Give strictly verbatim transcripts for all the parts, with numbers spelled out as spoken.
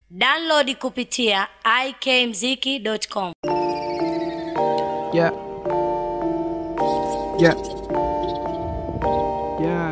Download kupitia i k mziki dot com. Yeah. Yeah. Yeah.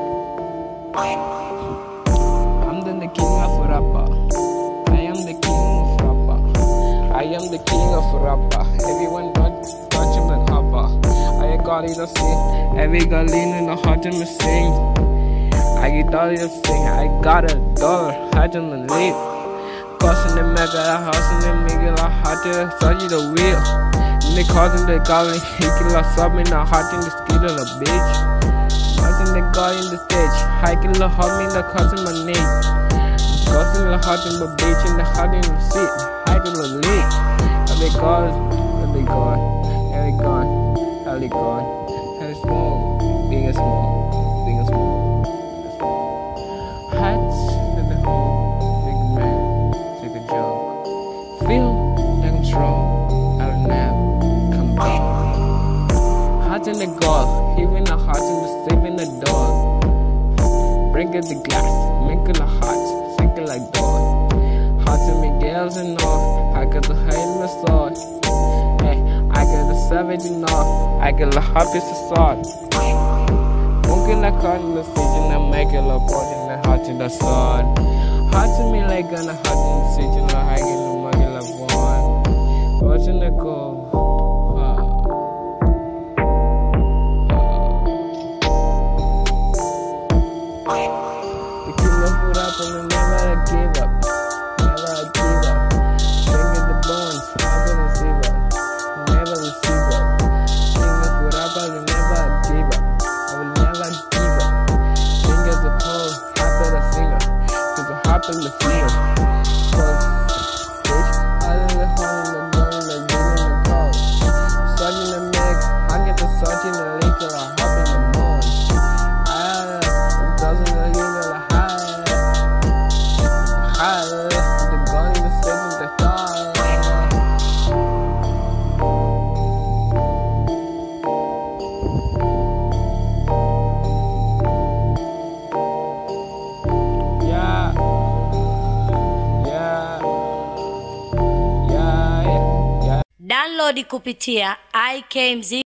I'm the king of rapper. I am the king of rapper. I am the king of rapper. Everyone touch, touch him and hopper. I got it to sing. Every girl in the heart and sing. I get all to sing. I got a dollar. Hide in the lead. Costing the mega house and then make it like hot to touch the wheel. And they causing the golden hickey like something the hot in the skill of the bitch. Causing the god in the stage. Hiking the hot me the causing my name. Causing the hot in the bitch and the hot in the seat. Hiking the leak. And they god, and they god, and they gone, and they gone. And it's small, being a small, being a small. Hats in the home. Feel like I'm strong, I'll never come back. Heart in the goal, even the heart in the sleep in the door. Break it the glass, make it a heart, sink it like dog. Heart in me gales and all, I got the hate in the sword. Hey, I got the savage and all, I got the happiest of sword. Won't get like heart in the season, I make it a portion, the heart in the sword. Heart to me like on the heart in the season, like I get the muggy like one. Watching the go. The king of food up and never give up. Never give up. Finger the bones, I will receive up. Never receive up. King of food up and never give up. I will never give up. Finger the pole, happy the finger. Cause I hop in the finger. Cause bitch, I in the hole in the gun in the green in the cold. Such in the mix, I get the such in the liquor, I hop in the morning. I doesn't the liquor, I hide. Hide. The gun in the set in the thigh. Download kupitia i k mziki.